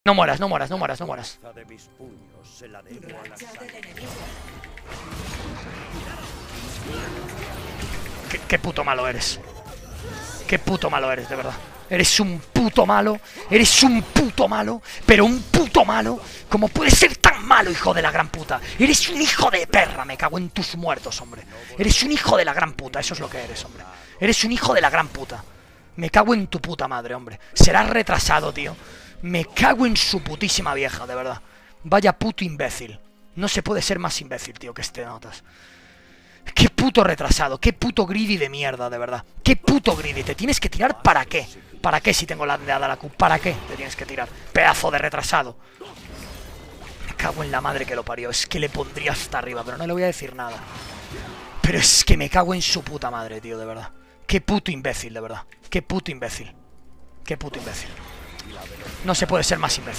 No mueras, no mueras, no mueras, no mueras. De mis puños se la debo a la sangre. Qué puto malo eres. Qué puto malo eres, de verdad. Eres un puto malo. Eres un puto malo. Pero un puto malo. ¿Cómo puedes ser tan malo, hijo de la gran puta? Eres un hijo de perra. Me cago en tus muertos, hombre. Eres un hijo de la gran puta. Eso es lo que eres, hombre. Eres un hijo de la gran puta. Me cago en tu puta madre, hombre. Serás retrasado, tío. Me cago en su putísima vieja, de verdad. Vaya puto imbécil. No se puede ser más imbécil, tío, que este notas. Qué puto retrasado, qué puto greedy de mierda, de verdad. Qué puto greedy, ¿te tienes que tirar para qué? ¿Para qué si tengo la de la Q? ¿Para qué te tienes que tirar? Pedazo de retrasado. Me cago en la madre que lo parió, es que le pondría hasta arriba, pero no le voy a decir nada. Pero es que me cago en su puta madre, tío, de verdad. Qué puto imbécil, de verdad. Qué puto imbécil. Qué puto imbécil. No se puede ser más imbécil.